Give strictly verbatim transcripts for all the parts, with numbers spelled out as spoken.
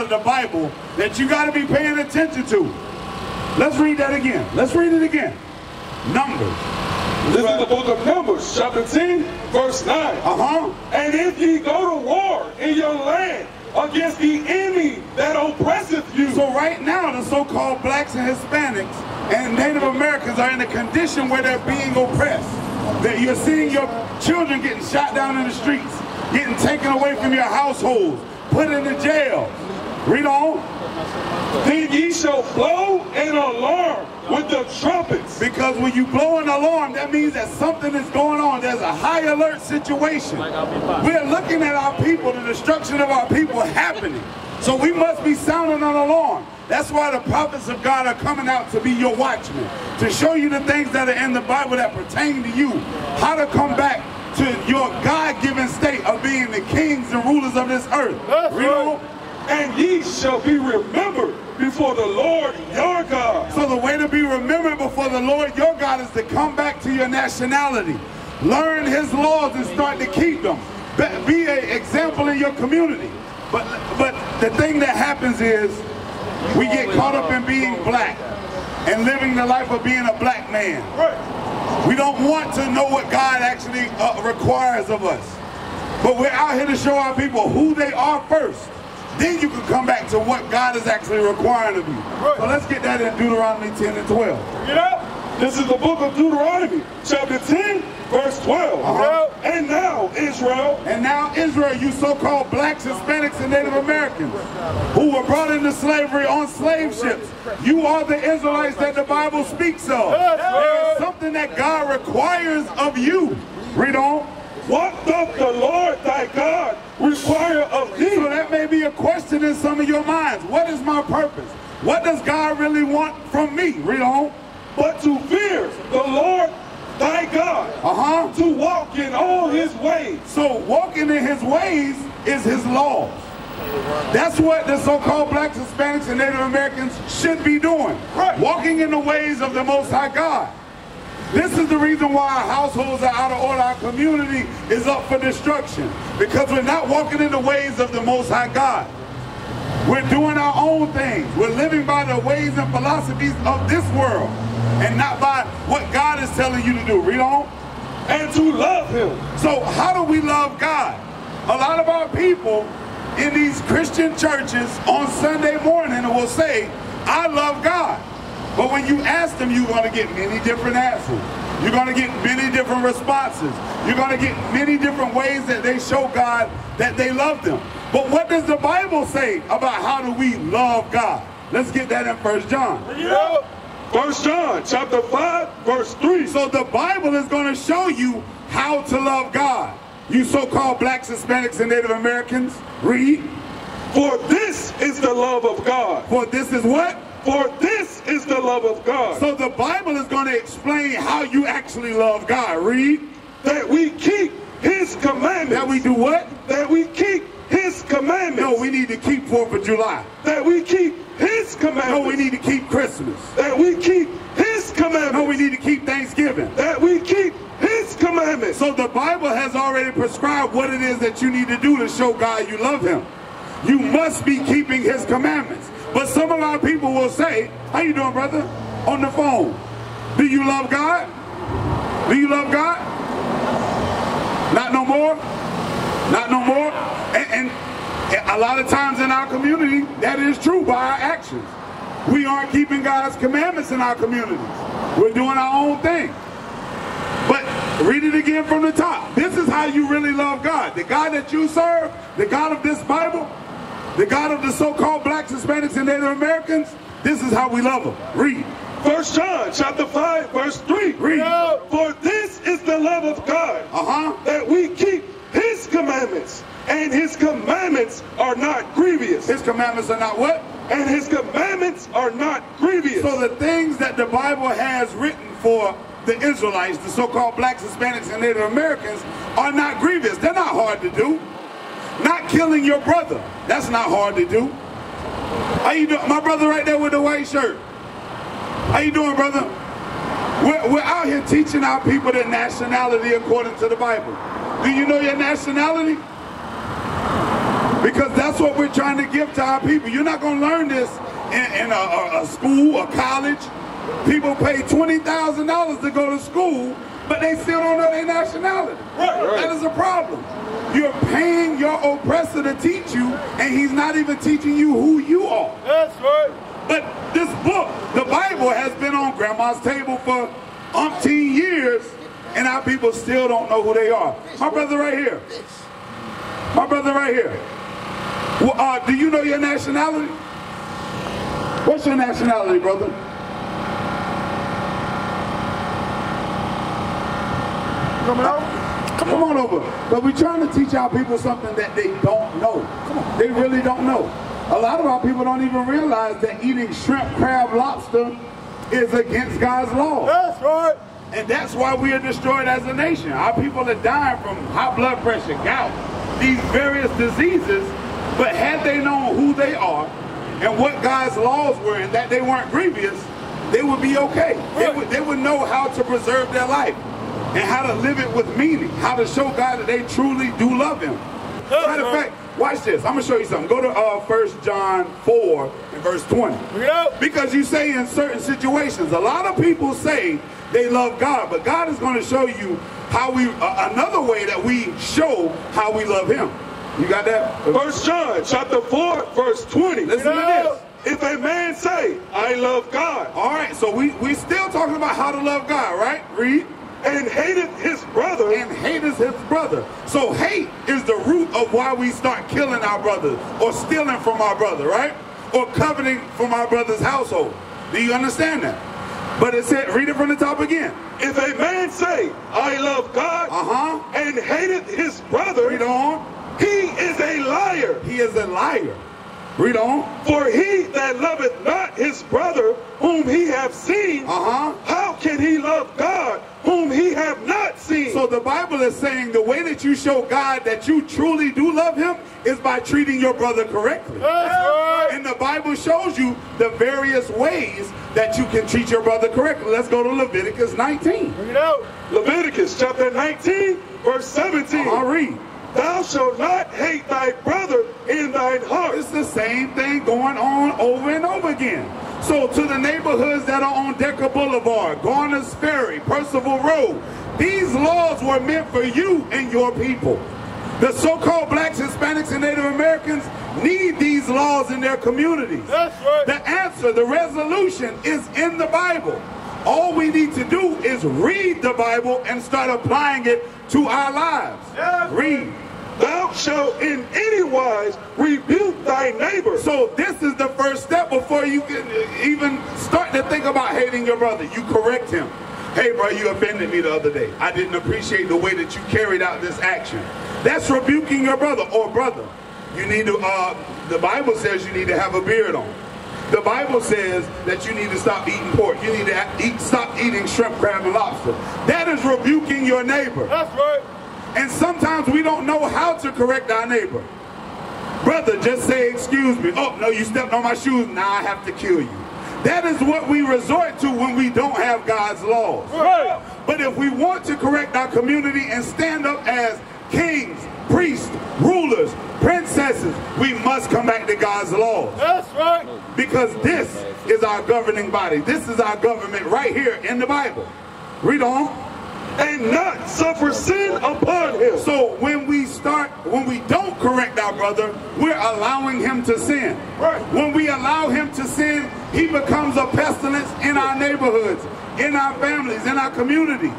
of the Bible that you got to be paying attention to. Let's read that again. Let's read it again. Numbers. This is the book of Numbers, chapter ten, verse nine. Uh-huh. And if ye go to war in your land against the enemy that oppresseth you. So right now, the so-called blacks and Hispanics and Native Americans are in a condition where they're being oppressed. That you're seeing your children getting shot down in the streets, getting taken away from your households, put into jail. Read on. Then ye shall blow an alarm with the trumpets. Because when you blow an alarm, that means that something is going on. There's a high alert situation. We're looking at our people, the destruction of our people happening. So we must be sounding an alarm. That's why the prophets of God are coming out to be your watchmen, to show you the things that are in the Bible that pertain to you, how to come back to your God-given state of being the kings and rulers of this earth. Read on. And ye shall be remembered before the Lord your God. So the way to be remembered before the Lord your God is to come back to your nationality. Learn his laws and start to keep them. Be an example in your community. But, but the thing that happens is we get caught up in being black and living the life of being a black man. We don't want to know what God actually uh, requires of us. But we're out here to show our people who they are first. Then you can come back to what God is actually requiring of you. Right. So let's get that in Deuteronomy ten and twelve. You know, this is the book of Deuteronomy, chapter ten, verse twelve. Uh-huh. And now, Israel. And now, Israel, you so-called blacks, Hispanics, and Native Americans who were brought into slavery on slave ships. You are the Israelites that the Bible speaks of. There is something that God requires of you. Read on. What doth the Lord thy God require of thee? So that may be a question in some of your minds. What is my purpose? What does God really want from me? Read on. But to fear the Lord thy God, uh-huh. to walk in all his ways. So walking in his ways is his laws. That's what the so-called blacks, Hispanics, and Native Americans should be doing. Right. Walking in the ways of the Most High God. This is the reason why our households are out of order, our community is up for destruction. Because we're not walking in the ways of the Most High God. We're doing our own things. We're living by the ways and philosophies of this world and not by what God is telling you to do. Read on. And to love him. So how do we love God? A lot of our people in these Christian churches on Sunday morning will say, I love God. But when you ask them, you're going to get many different answers. You're going to get many different responses. You're going to get many different ways that they show God that they love them. But what does the Bible say about how do we love God? Let's get that in First John. Yeah. First John chapter five, verse three. So the Bible is going to show you how to love God. You so-called blacks, Hispanics, and Native Americans, read. For this is the love of God. For this is what? For this is the love of God. So the Bible is going to explain how you actually love God. Read. That we keep his commandments. That we do what? That we keep his commandments. No, we need to keep fourth of July. That we keep his commandments. No, we need to keep Christmas. That we keep his commandments. No, we need to keep Thanksgiving. That we keep his commandments. So the Bible has already prescribed what it is that you need to do to show God you love him. You must be keeping his commandments. But some of our people will say, how you doing, brother? On the phone. Do you love God? Do you love God? Not no more? Not no more? And, and a lot of times in our community, that is true by our actions. We aren't keeping God's commandments in our communities. We're doing our own thing. But read it again from the top. This is how you really love God. The God that you serve, the God of this Bible, the God of the so-called blacks, Hispanics, and Native Americans, this is how we love him. Read. First John chapter five, verse three. Read. For this is the love of God, uh-huh. that we keep his commandments, and his commandments are not grievous. His commandments are not what? And his commandments are not grievous. So the things that the Bible has written for the Israelites, the so-called blacks, Hispanics, and Native Americans, are not grievous. They're not hard to do. Not killing your brother, that's not hard to do. How you doing? My brother right there with the white shirt. How you doing, brother? We're, we're out here teaching our people their nationality according to the Bible. Do you know your nationality? Because that's what we're trying to give to our people. You're not going to learn this in, in a, a, a school, a college. People pay twenty thousand dollars to go to school, but they still don't know their nationality. Right, right. That is a problem. You're paying your oppressor to teach you, and he's not even teaching you who you are. That's right. But this book, the Bible, has been on grandma's table for umpteen years, and our people still don't know who they are. My brother right here. My brother right here. Well, uh, do you know your nationality? What's your nationality, brother? Coming over? Come on over. But we're trying to teach our people something that they don't know. Come on. They really don't know. A lot of our people don't even realize that eating shrimp, crab, lobster is against God's law. That's right. And that's why we are destroyed as a nation. Our people are dying from high blood pressure, gout, these various diseases. But had they known who they are and what God's laws were and that they weren't grievous, they would be okay. They would, they would know how to preserve their life and how to live it with meaning, how to show God that they truly do love Him. Matter of fact, watch this. I'm going to show you something. Go to uh, First John four and verse twenty. Because you say in certain situations, a lot of people say they love God, but God is going to show you how we, uh, another way that we show how we love Him. You got that? First John chapter four, verse twenty. Listen to this. If a man say, I love God. All right, so we, we still talking about how to love God, right? Read. And hateth his brother. And hateth his brother. So hate is the root of why we start killing our brothers or stealing from our brother, right? Or coveting from our brother's household. Do you understand that? But it said, read it from the top again. If a man say, I love God, uh-huh, and hateth his brother, read on. He is a liar. He is a liar. Read on. For he that loveth not his brother whom he hath seen, uh-huh, how can he love God whom he have not seen? So the Bible is saying the way that you show God that you truly do love Him is by treating your brother correctly. That's right. And the Bible shows you the various ways that you can treat your brother correctly. Let's go to Leviticus nineteen. Bring it out. Leviticus chapter nineteen, verse seventeen. I'll read. Thou shalt not hate thy brother in thine heart. It's the same thing going on over and over again. So to the neighborhoods that are on Decker Boulevard, Garner's Ferry, Percival Road, these laws were meant for you and your people. The so-called blacks, Hispanics, and Native Americans need these laws in their communities. That's right. The answer, the resolution is in the Bible. All we need to do is read the Bible and start applying it to our lives. Yeah. Read. Thou shalt in any wise rebuke thy neighbor. So this is the first step before you can even start to think about hating your brother. You correct him. Hey, bro, you offended me the other day. I didn't appreciate the way that you carried out this action. That's rebuking your brother or brother. You need to, uh, the Bible says you need to have a beard on. The Bible says that you need to stop eating pork. You need to eat, stop eating shrimp, crab, and lobster. That is rebuking your neighbor. That's right. And sometimes we don't know how to correct our neighbor. Brother, just say, excuse me. Oh, no, you stepped on my shoes. Now I have to kill you. That is what we resort to when we don't have God's laws. Right. But if we want to correct our community and stand up as kings, priests, rulers, princesses, we must come back to God's laws. That's right. Because this is our governing body. This is our government right here in the Bible. Read on. And not suffer sin upon him. So when we start, when we don't correct our brother, we're allowing him to sin. Right. When we allow him to sin, he becomes a pestilence in our neighborhoods, in our families, in our communities.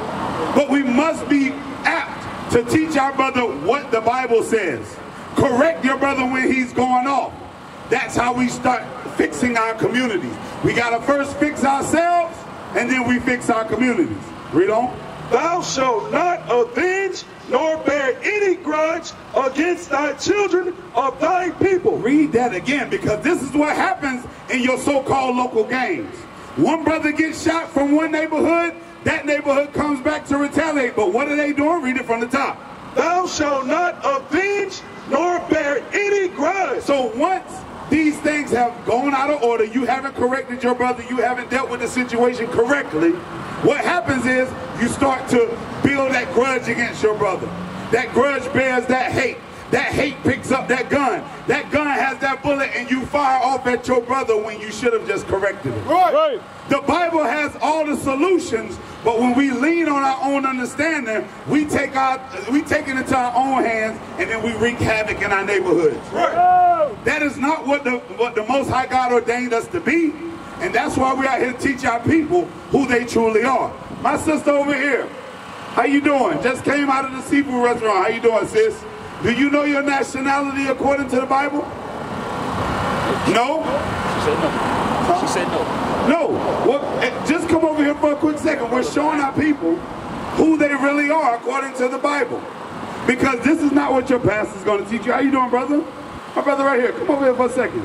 But we must be apt to teach our brother what the Bible says. Correct your brother when he's going off. That's how we start fixing our communities. We got to first fix ourselves, and then we fix our communities. Read on. Thou shalt not avenge nor bear any grudge against thy children of thy people. Read that again, because this is what happens in your so-called local gangs. One brother gets shot from one neighborhood, that neighborhood comes back to retaliate. But what are they doing? Read it from the top. Thou shalt not avenge nor bear any grudge. So once these things have gone out of order, you haven't corrected your brother, you haven't dealt with the situation correctly, what happens is you start to build that grudge against your brother. That grudge bears that hate. that hate picks up that gun. That gun has that bullet and you fire off at your brother when you should have just corrected it. Right. Right. The Bible has all the solutions, but when we lean on our own understanding, we take our we take it into our own hands and then we wreak havoc in our neighborhoods. Right. That is not what the what the Most High God ordained us to be, and that's why we're out here to teach our people who they truly are. My sister over here, how you doing? Just came out of the seafood restaurant. How you doing, sis? Do you know your nationality according to the Bible? No? She said no. She said no. No. Well, just come over here for a quick second. We're showing our people who they really are according to the Bible. Because this is not what your pastor's going to teach you. How you doing, brother? My brother right here. Come over here for a second.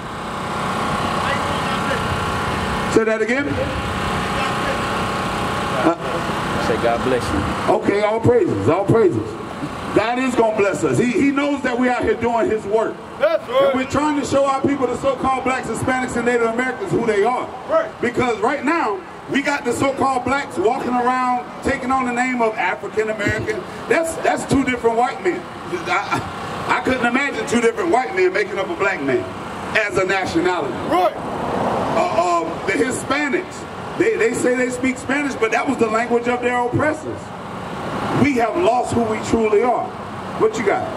Say that again. Uh, Say God bless you. Okay, all praises, all praises. God is going to bless us. He, he knows that we're out here doing his work. That's right. And we're trying to show our people, the so-called blacks, Hispanics, and Native Americans, who they are. Right. Because right now, we got the so-called blacks walking around taking on the name of African American. That's that's two different white men. I, I couldn't imagine two different white men making up a black man as a nationality. Right. Uh, uh, the Hispanics, they, they say they speak Spanish, but that was the language of their oppressors. We have lost who we truly are. What you got?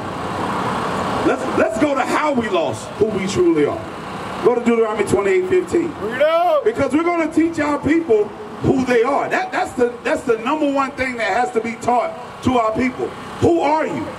Let's let's go to how we lost who we truly are. Go to Deuteronomy twenty-eight fifteen. Bring it out. Because we're going to teach our people who they are. That that's the that's the number one thing that has to be taught to our people. Who are you?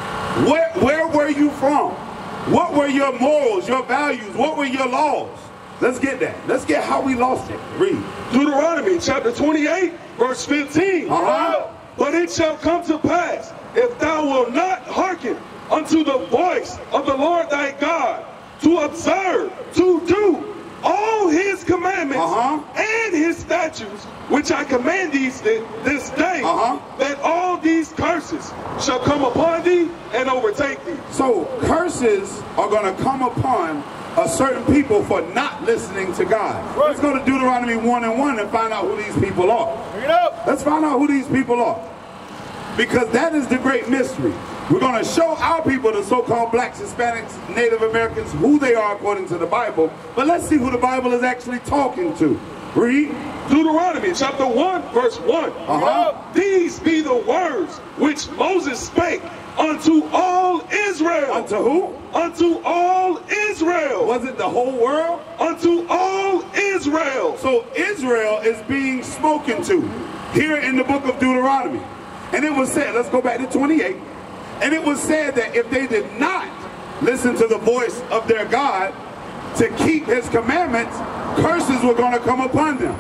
Where where were you from? What were your morals, your values? What were your laws? Let's get that. Let's get how we lost it. Read. Deuteronomy chapter twenty-eight, verse fifteen. Uh-huh. But it shall come to pass, if thou wilt not hearken unto the voice of the Lord thy God, to observe, to do all his commandments uh-huh. and his statutes, which I command thee this day, uh-huh. that all these curses shall come upon thee and overtake thee. So curses are going to come upon a certain people for not listening to God. Right. Let's go to Deuteronomy one and one and find out who these people are. Bring it up. Let's find out who these people are. Because that is the great mystery. We're going to show our people, the so-called blacks, Hispanics, Native Americans, who they are according to the Bible. But let's see who the Bible is actually talking to. Read. Deuteronomy chapter one, verse one. Uh-huh. These be the words which Moses spake unto all Israel. Unto who? Unto all Israel. Was it the whole world? Unto all Israel. So Israel is being spoken to here in the book of Deuteronomy. And it was said, let's go back to twenty-eight. And it was said that if they did not listen to the voice of their God to keep his commandments, curses were going to come upon them.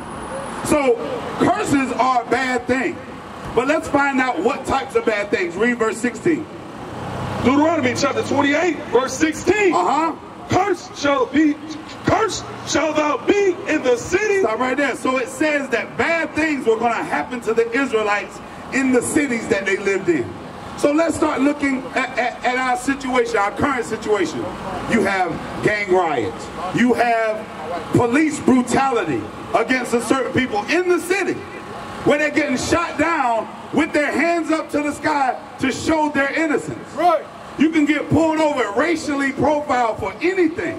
So curses are a bad thing. But let's find out what types of bad things. Read verse sixteen. Deuteronomy chapter twenty-eight, verse sixteen. Uh-huh. Cursed shall be, cursed shall thou be in the city. Stop right there. So it says that bad things were going to happen to the Israelites in the cities that they lived in. So let's start looking at, at, at our situation, our current situation. You have gang riots. You have police brutality against a certain people in the city, where they're getting shot down with their hands up to the sky to show their innocence. Right. You can get pulled over, racially profiled for anything.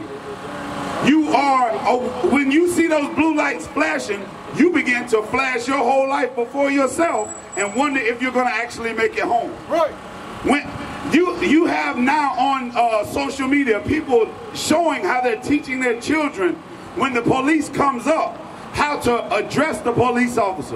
You are, uh, when you see those blue lights flashing, you begin to flash your whole life before yourself and wonder if you're going to actually make it home. Right. When you you have now on uh, social media people showing how they're teaching their children when the police comes up how to address the police officer.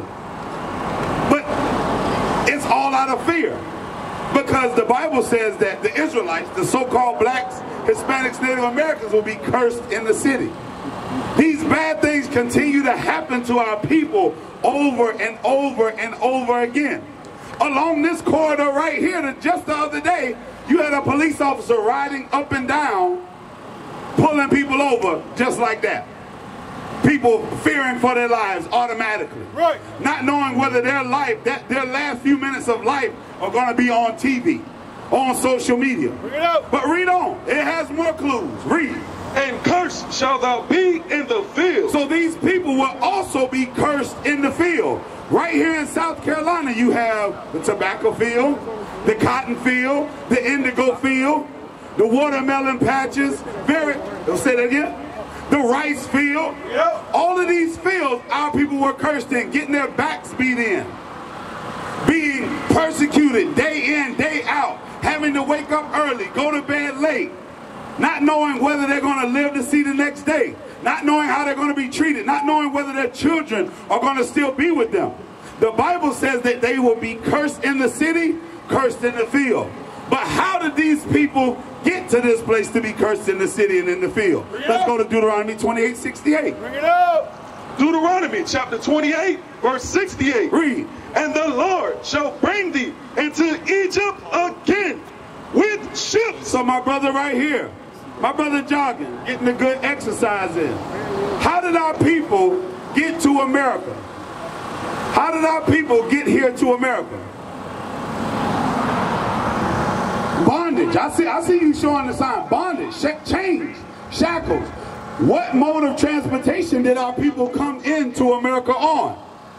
But it's all out of fear, because the Bible says that the Israelites, the so-called blacks, Hispanics, Native Americans, will be cursed in the city. These bad things continue to happen to our people over and over and over again. Along this corridor right here, just the other day, you had a police officer riding up and down, pulling people over just like that. People fearing for their lives automatically. Right. Not knowing whether their life, that their last few minutes of life are going to be on T V, on social media. Bring it up. But read on. It has more clues. Read. And cursed shalt thou be in the field. So these people will also be cursed in the field. Right here in South Carolina, you have the tobacco field, the cotton field, the indigo field, the watermelon patches, very, don't say that again, the rice field. Yep. All of these fields, our people were cursed in, getting their backs beat in, being persecuted day in, day out, having to wake up early, go to bed late, not knowing whether they're going to live to see the next day, not knowing how they're going to be treated, not knowing whether their children are going to still be with them. The Bible says that they will be cursed in the city, cursed in the field. But how did these people get to this place to be cursed in the city and in the field? Let's go to Deuteronomy twenty-eight sixty-eight. Bring it up. Deuteronomy chapter twenty-eight, verse sixty-eight. Read. And the Lord shall bring thee into Egypt again with ships. So my brother right here, my brother jogging, getting a good exercise in. How did our people get to America? How did our people get here to America? Bondage. I see, I see you showing the sign. Bondage, sh chains, shackles. What mode of transportation did our people come into America on?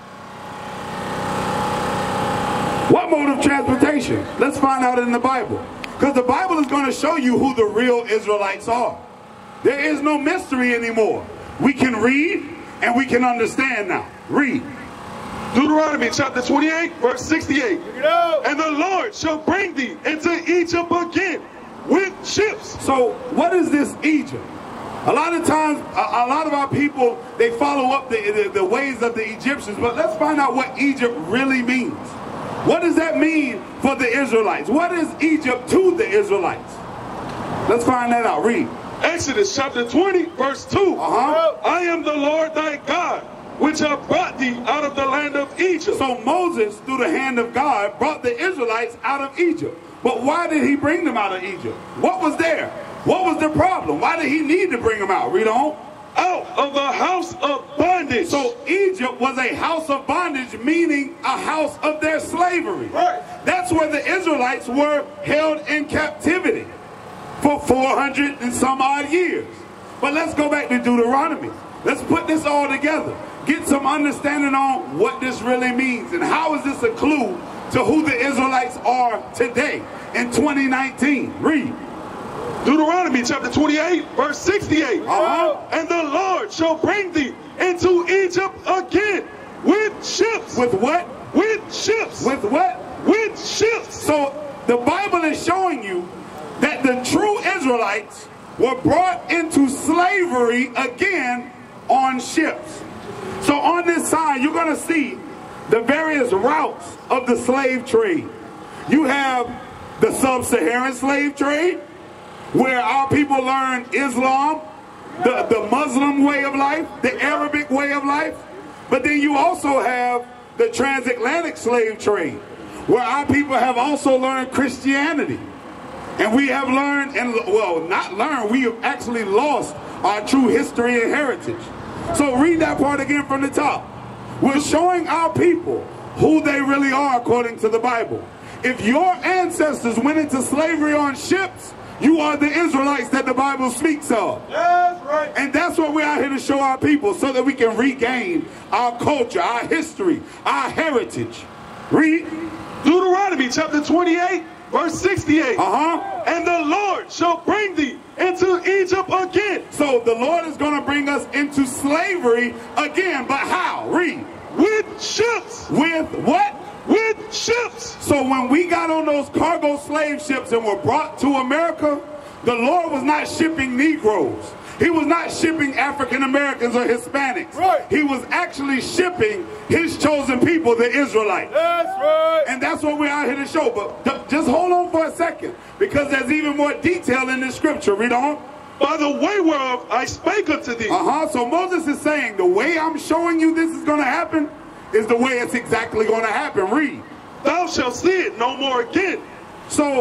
What mode of transportation? Let's find out in the Bible. Because the Bible is going to show you who the real Israelites are. There is no mystery anymore. We can read and we can understand now. Read. Deuteronomy chapter twenty-eight, verse sixty-eight. Bring it up. And the Lord shall bring thee into Egypt again with ships. So what is this Egypt? A lot of times, a, a lot of our people, they follow up the, the, the ways of the Egyptians. But let's find out what Egypt really means. What does that mean for the Israelites? What is Egypt to the Israelites? Let's find that out. Read. Exodus chapter twenty, verse two. Uh-huh. I am the Lord thy God, which have brought thee out of the land of Egypt. So Moses, through the hand of God, brought the Israelites out of Egypt. But why did he bring them out of Egypt? What was there? What was the problem? Why did he need to bring them out? Read on. Out of the house of bondage. So Egypt was a house of bondage, meaning a house of their slavery. Right. That's where the Israelites were held in captivity for four hundred and some odd years. But let's go back to Deuteronomy. Let's put this all together. Get some understanding on what this really means and how is this a clue to who the Israelites are today in twenty nineteen. Read. Deuteronomy chapter twenty-eight, verse sixty-eight. Uh-huh. And the Lord shall bring thee into Egypt again with ships. With what? With ships. With what? With ships. So the Bible is showing you that the true Israelites were brought into slavery again on ships. So on this side, you're going to see the various routes of the slave trade. You have the sub-Saharan slave trade, where our people learn Islam, the, the Muslim way of life, the Arabic way of life. But then you also have the transatlantic slave trade, where our people have also learned Christianity. And we have learned, and well, not learned, we have actually lost our true history and heritage. So read that part again from the top. We're showing our people who they really are according to the Bible. If your ancestors went into slavery on ships, you are the Israelites that the Bible speaks of. That's right. And that's what we're out here to show our people, so that we can regain our culture, our history, our heritage. Read. Deuteronomy chapter twenty-eight, verse sixty-eight. Uh-huh. And the Lord shall bring thee into Egypt again. So the Lord is going to bring us into slavery again. But how? Read. With ships. With what? With ships. So when we got on those cargo slave ships and were brought to America, the Lord was not shipping Negroes. He was not shipping African Americans or Hispanics. Right. He was actually shipping his chosen people, the Israelites. That's right. And that's what we're out here to show. But just hold on for a second, because there's even more detail in this scripture. Read on. By the way whereof I spake unto thee. Uh-huh. So Moses is saying, the way I'm showing you this is going to happen is the way it's exactly going to happen. Read. Thou shalt see it no more again. So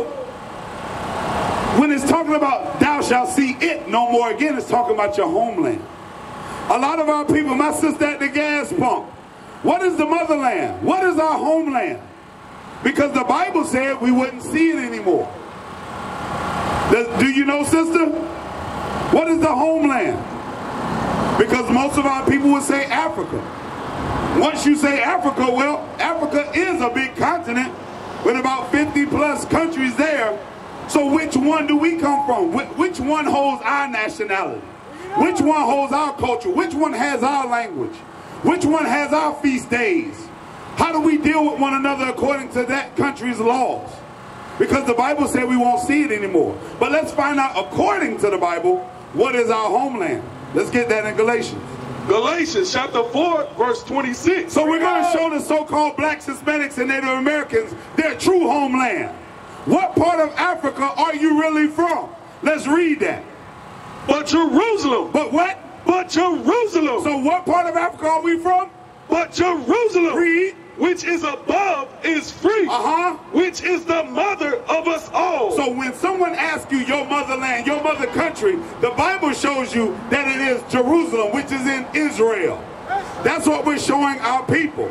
when it's talking about thou shalt see it no more again, it's talking about your homeland. A lot of our people, my sister at the gas pump, what is the motherland? What is our homeland? Because the Bible said we wouldn't see it anymore. Does, do you know, sister? What is the homeland? Because most of our people would say Africa. Once you say Africa, well, Africa is a big continent with about fifty plus countries there. So which one do we come from? Which one holds our nationality? Which one holds our culture? Which one has our language? Which one has our feast days? How do we deal with one another according to that country's laws? Because the Bible said we won't see it anymore. But let's find out, according to the Bible, what is our homeland? Let's get that in Galatians. Galatians chapter four, verse twenty-six. So we're going to show the so-called blacks, Hispanics, and Native Americans their true homeland. What part of Africa are you really from? Let's read that. But Jerusalem. But what? But Jerusalem. So what part of Africa are we from? But Jerusalem. Read. Which is above is free. Uh-huh. Which is the mother of us all. So when someone asks you your motherland, your mother country, the Bible shows you that it is Jerusalem, which is in Israel. That's what we're showing our people.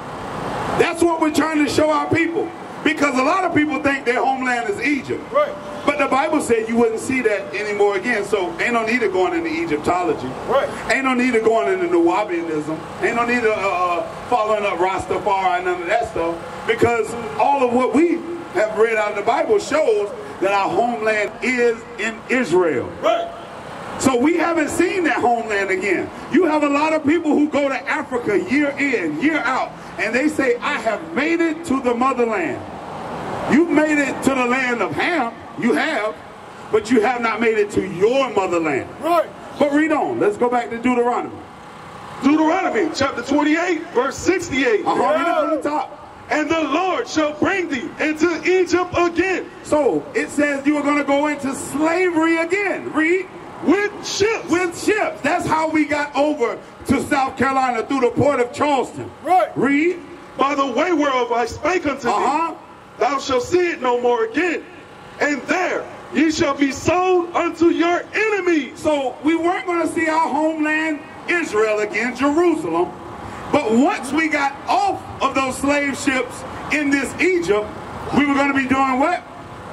That's what we're trying to show our people. Because a lot of people think their homeland is Egypt. Right. But the Bible said you wouldn't see that anymore again. So ain't no need of going into Egyptology. Right. Ain't no need of going into Nubianism. Ain't no need of uh, following up Rastafari and none of that stuff. Because all of what we have read out of the Bible shows that our homeland is in Israel. Right. So we haven't seen that homeland again. You have a lot of people who go to Africa year in, year out, and they say, I have made it to the motherland. You've made it to the land of Ham, you have, but you have not made it to your motherland. Right. But read on. Let's go back to Deuteronomy. Deuteronomy chapter twenty-eight, verse sixty-eight. Uh-huh, read it from the top. And the Lord shall bring thee into Egypt again. So it says you are going to go into slavery again. Read. With ships. With ships. That's how we got over to South Carolina through the port of Charleston. Right. Read. By the way whereof I spake unto Uh-huh. thee, thou shalt see it no more again. And there ye shall be sold unto your enemies. So we weren't going to see our homeland, Israel again, Jerusalem. But once we got off of those slave ships in this Egypt, we were going to be doing what?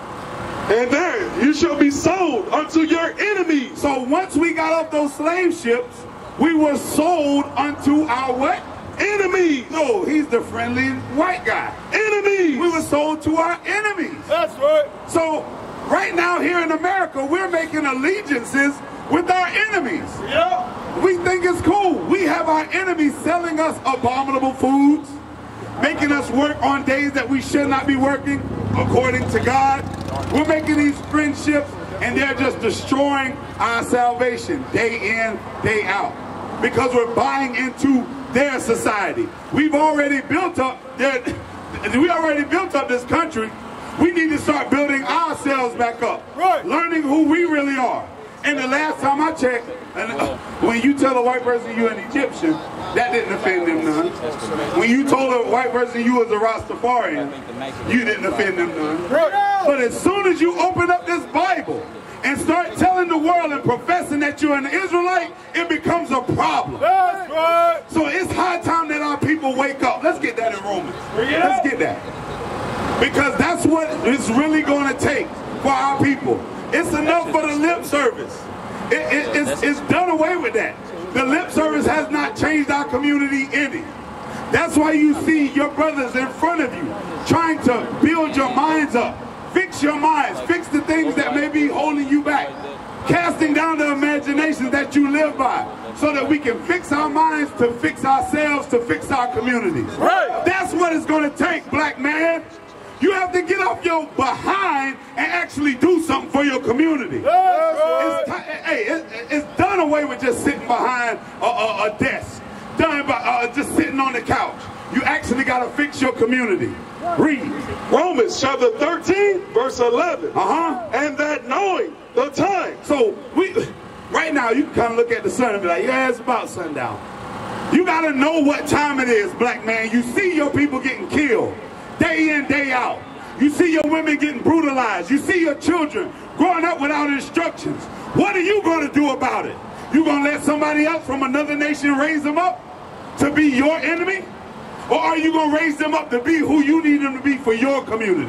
And there you shall be sold unto your enemies. So once we got off those slave ships, we were sold unto our what? Enemies. No, he's the friendly white guy. Enemies. We were sold to our enemies. That's right. So right now here in America, we're making allegiances with our enemies. Yeah. We think it's cool. We have our enemies selling us abominable foods, making us work on days that we should not be working according to God. We're making these friendships and they're just destroying our salvation day in, day out. Because we're buying into their society. We've already built up their, we already built up this country. We need to start building ourselves back up. Right. Learning who we really are. And the last time I checked, and uh, when you tell a white person you're an Egyptian, that didn't offend them none. When you told a white person you was a Rastafarian, you didn't offend them none. Right. But as soon as you open up this Bible and start telling the world and professing that you're an Israelite, it becomes a problem. That's right. So it's high time that our people wake up. Let's get that in Romans. Let's get that. Because that's what it's really going to take for our people. It's enough for the lip service. It, it, it's, it's done away with that. The lip service has not changed our community any. That's why you see your brothers in front of you trying to build your minds up. Fix your minds. Fix the things that may be holding you back. Casting down the imaginations that you live by so that we can fix our minds to fix ourselves, to fix our communities. Right. That's what it's going to take, black man. You have to get off your behind and actually do something for your community. That's right. It's, hey, it, it's done away with just sitting behind a, a, a desk, done by uh, just sitting on the couch. You actually got to fix your community. Read. Romans chapter thirteen, verse eleven. Uh-huh. And that knowing the time. So we, right now, you can kind of look at the sun and be like, yeah, it's about sundown. You got to know what time it is, black man. You see your people getting killed day in, day out. You see your women getting brutalized. You see your children growing up without instructions. What are you going to do about it? You going to let somebody else from another nation raise them up to be your enemy? Or are you going to raise them up to be who you need them to be for your community?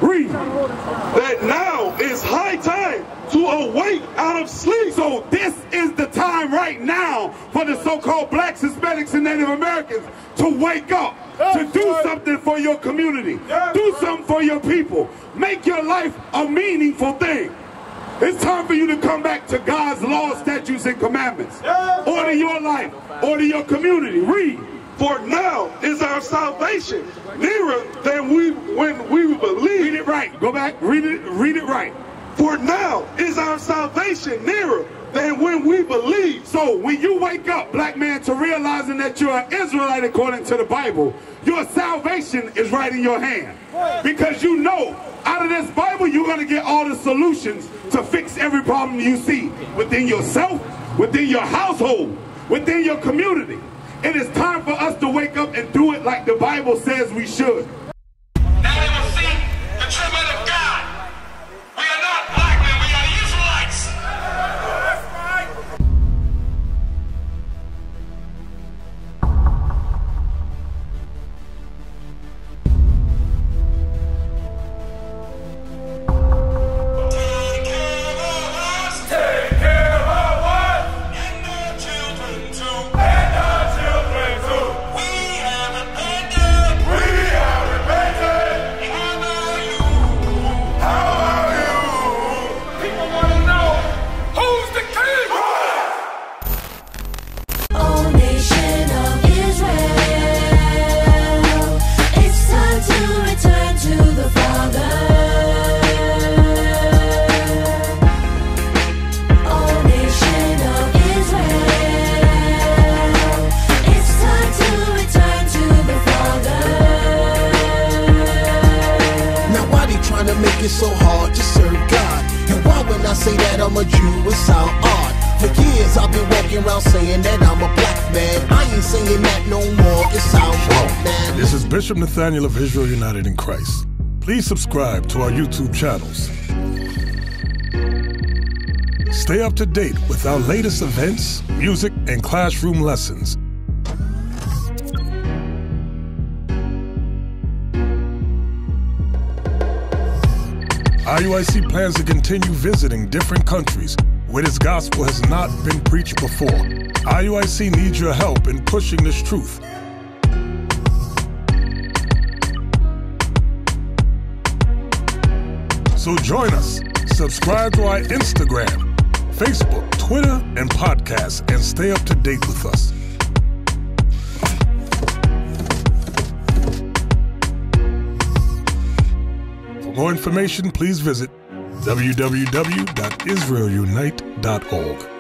Read. That now is high time to awake out of sleep. So this is the time right now for the so-called blacks, Hispanics, and Native Americans to wake up, to do something for your community, do something for your people, make your life a meaningful thing. It's time for you to come back to God's laws, statutes, and commandments. Order your life, order your community. Read. For now is our salvation nearer than we when we believe. Read it right. Go back. Read it. Read it right. For now is our salvation nearer than when we believe. So when you wake up, black man, to realizing that you're an Israelite according to the Bible, your salvation is right in your hand. Because you know, out of this Bible, you're going to get all the solutions to fix every problem you see within yourself, within your household, within your community. It is time for us to wake up and do it like the Bible says we should. Now they will see the true men of God. We are not black men, we are Israelites. Take care of us. Take care of us. And our children too. And our children too. We have repented. We have repented. How about you? How about you? People want to know who's the king. O nation of Israel, it's time to return to the Father. O nation of Israel, it's time to return to the Father. Now why they trying to make it so hard to serve God? And why when I say that I'm a Jew, it sound odd? For years I've been walking around saying that I'm a black man. I ain't saying that no more, it sound wrong, man. This is Bishop Nathaniel of Israel United in Christ. Please subscribe to our YouTube channels. Stay up to date with our latest events, music, and classroom lessons. I U I C plans to continue visiting different countries where this gospel has not been preached before. I U I C needs your help in pushing this truth. So join us. Subscribe to our Instagram, Facebook, Twitter, and podcasts, and stay up to date with us. For more information, please visit w w w dot israel unite dot org.